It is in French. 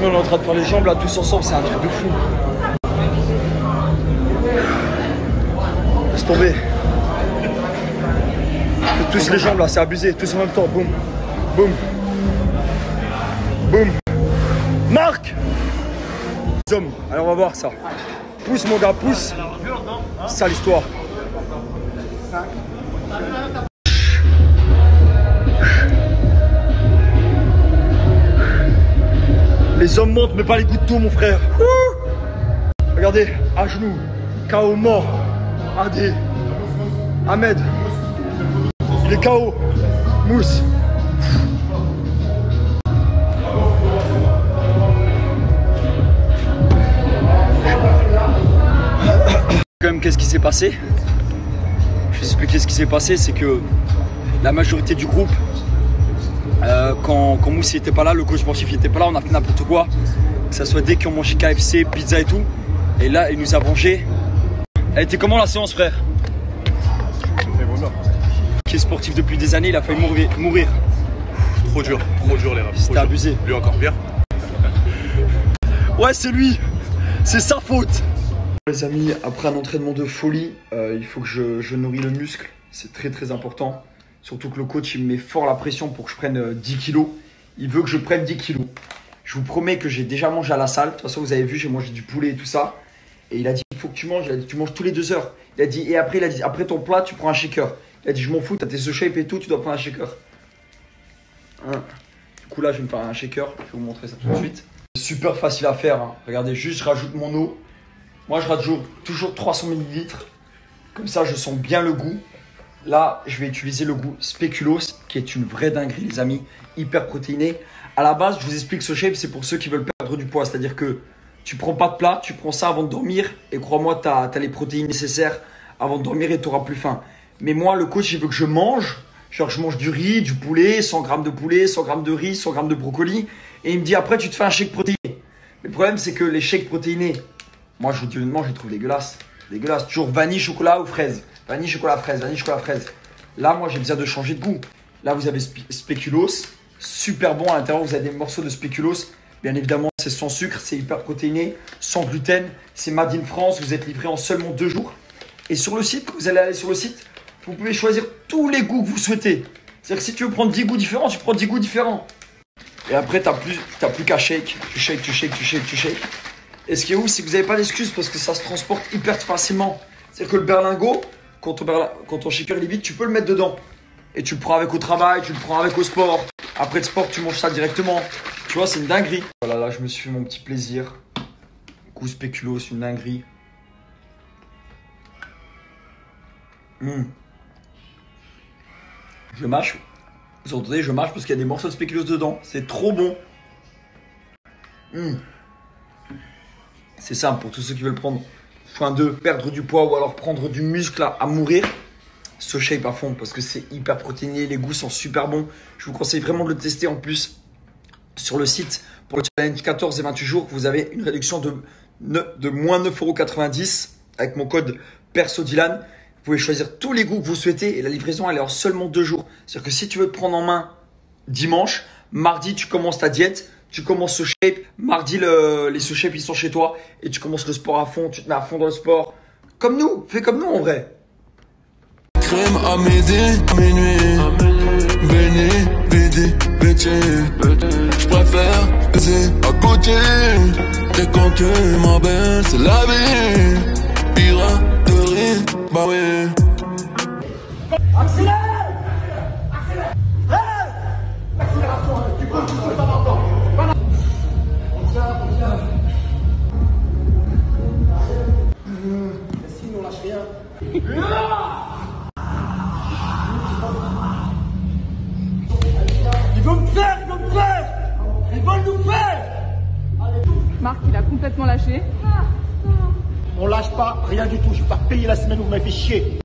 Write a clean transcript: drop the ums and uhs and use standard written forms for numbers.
On est en train de faire les jambes là tous ensemble, c'est un truc de fou. Laisse tomber. Tous les jambes là, c'est abusé, tous en même temps, boum, boum, boum. Marc. Hommes, allez on va voir ça. Pousse mon gars, pousse. C'est ça l'histoire. Les hommes montent mais pas les coups de tout mon frère. Regardez, à genoux, KO mort. Adi, Ahmed, il est KO, Mousse. Quand même, qu'est-ce qui s'est passé? Je vais expliquer ce qui s'est passé, c'est que la majorité du groupe, quand Mousse n'était pas là, le coach sportif n'était pas là, on a fait n'importe quoi. Que ce soit dès qu'ils ont mangé KFC, pizza et tout. Et là, il nous a vengé. Elle était comment la séance, frère? Qui est sportif depuis des années, il a failli mourir. Trop dur les rap. C'était abusé. Lui encore pire. Ouais, c'est lui. C'est sa faute. Les amis, après un entraînement de folie, il faut que je nourris le muscle. C'est très très important. Surtout que le coach, il me met fort la pression pour que je prenne 10 kilos. Il veut que je prenne 10 kilos. Je vous promets que j'ai déjà mangé à la salle. De toute façon, vous avez vu, j'ai mangé du poulet et tout ça. Et il a dit, il faut que tu manges. Il a dit, tu manges tous les 2 heures. Il a dit, et après, il a dit, après ton plat, tu prends un shaker. Il a dit, je m'en fous, t'as tes The Shape et tout, tu dois prendre un shaker. Hein. Du coup, là, je vais me faire un shaker. Je vais vous montrer ça tout de suite. C'est super facile à faire. Hein. Regardez, juste, je rajoute mon eau. Moi, je rajoute toujours 300 ml. Comme ça, je sens bien le goût. Là, je vais utiliser le goût Spéculoos, qui est une vraie dinguerie, les amis. Hyper protéiné. À la base, je vous explique ce shape, c'est pour ceux qui veulent perdre du poids. C'est-à-dire que tu prends pas de plat, tu prends ça avant de dormir. Et crois-moi, tu as les protéines nécessaires avant de dormir et tu n'auras plus faim. Mais moi, le coach, il veut que je mange. Genre, je mange du riz, du poulet, 100 grammes de poulet, 100 grammes de riz, 100 grammes de brocoli. Et il me dit, après, tu te fais un shake protéiné. Le problème, c'est que les shakes protéinés, moi, je vous dis honnêtement, je les trouve dégueulasses. Dégueulasse. Toujours vanille, chocolat ou fraise. Vanille, chocolat, fraise. Vanille, chocolat, fraise. Là, moi, j'ai besoin de changer de goût. Là, vous avez Spéculoos. Super bon. À l'intérieur, vous avez des morceaux de Spéculoos. Bien évidemment, c'est sans sucre. C'est hyper protéiné. Sans gluten. C'est made in France. Vous êtes livré en seulement 2 jours. Et sur le site, vous allez aller sur le site. Vous pouvez choisir tous les goûts que vous souhaitez. C'est-à-dire que si tu veux prendre 10 goûts différents, tu prends 10 goûts différents. Et après, tu n'as plus qu'à shake. Tu shake, tu shake, tu shake, tu shake. Et ce qui est ouf, c'est que vous n'avez pas d'excuses parce que ça se transporte hyper facilement. C'est-à-dire que le berlingot, quand ton shaker il est vide, tu peux le mettre dedans. Et tu le prends avec au travail, tu le prends avec au sport. Après le sport, tu manges ça directement. Tu vois, c'est une dinguerie. Voilà, là, je me suis fait mon petit plaisir. Goût Spéculoos, une dinguerie. Je mâche. Vous entendez, je mâche parce qu'il y a des morceaux de Spéculoos dedans. C'est trop bon. C'est simple pour tous ceux qui veulent prendre soin d'eux, perdre du poids ou alors prendre du muscle à mourir. Ce shape à fond parce que c'est hyper protéiné, les goûts sont super bons. Je vous conseille vraiment de le tester en plus. Sur le site, pour le challenge 14 et 28 jours, vous avez une réduction de moins 9,90 € avec mon code PERSODYLAN. Vous pouvez choisir tous les goûts que vous souhaitez et la livraison elle est en seulement 2 jours. C'est-à-dire que si tu veux te prendre en main dimanche, mardi tu commences ta diète. Tu commences ce shape, mardi les ce shape ils sont chez toi et tu commences le sport à fond, tu te mets à fond dans le sport. Comme nous, fais comme nous en vrai. Crème à midi, minuit, béni, bidi, bitchy. Je préfère baiser à côté. T'es quand tu ma belle, c'est la vie. Piraterie, bah oui. Accélère! Accélère! Accélération, tu peux pas encore. Sinon, on lâche rien. Ils vont me faire, ils vont me faire. Ils vont nous faire. Marc, il a complètement lâché. On lâche pas, rien du tout. Je vais pas payer la semaine où vous m'avez fait chier.